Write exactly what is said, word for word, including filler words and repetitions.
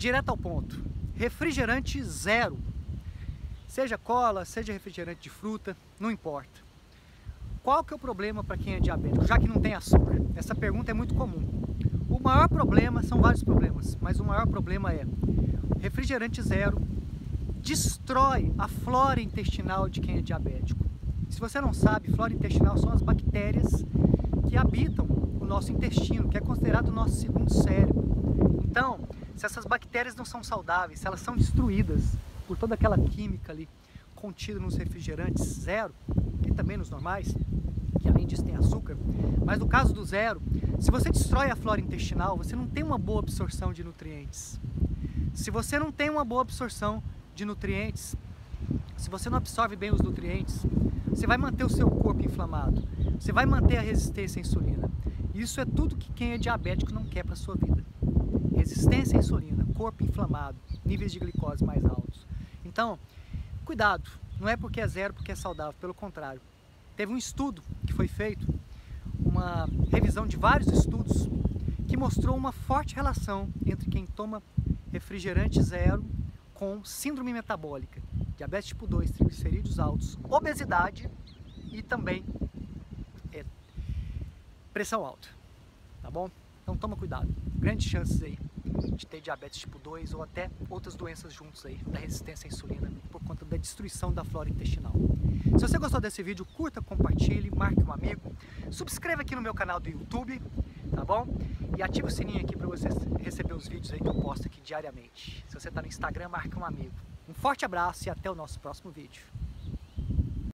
direto ao ponto. Refrigerante zero. Seja cola, seja refrigerante de fruta, não importa. Qual que é o problema para quem é diabético, já que não tem açúcar? Essa pergunta é muito comum. O maior problema, são vários problemas, mas o maior problema é refrigerante zero destrói a flora intestinal de quem é diabético. Se você não sabe, flora intestinal são as bactérias que habitam o nosso intestino, que é considerado o nosso segundo cérebro. Então, se essas bactérias não são saudáveis, se elas são destruídas por toda aquela química ali contida nos refrigerantes zero, e também nos normais, que além disso tem açúcar, mas no caso do zero, se você destrói a flora intestinal, você não tem uma boa absorção de nutrientes. Se você não tem uma boa absorção de nutrientes, se você não absorve bem os nutrientes, você vai manter o seu corpo inflamado, você vai manter a resistência à insulina. Isso é tudo que quem é diabético não quer para a sua vida. Resistência à insulina, corpo inflamado, níveis de glicose mais altos. Então, cuidado, não é porque é zero, porque é saudável, pelo contrário. Teve um estudo que foi feito, uma revisão de vários estudos, que mostrou uma forte relação entre quem toma refrigerante zero com síndrome metabólica, diabetes tipo dois, triglicerídeos altos, obesidade e também é, pressão alta, tá bom? Então toma cuidado, grandes chances aí de ter diabetes tipo dois ou até outras doenças juntos aí, da resistência à insulina, por conta da destruição da flora intestinal. Se você gostou desse vídeo, curta, compartilhe, marque um amigo, subscreva aqui no meu canal do YouTube, tá bom? E ative o sininho aqui para você receber os vídeos aí que eu posto aqui diariamente. Se você está no Instagram, marque um amigo. Um forte abraço e até o nosso próximo vídeo.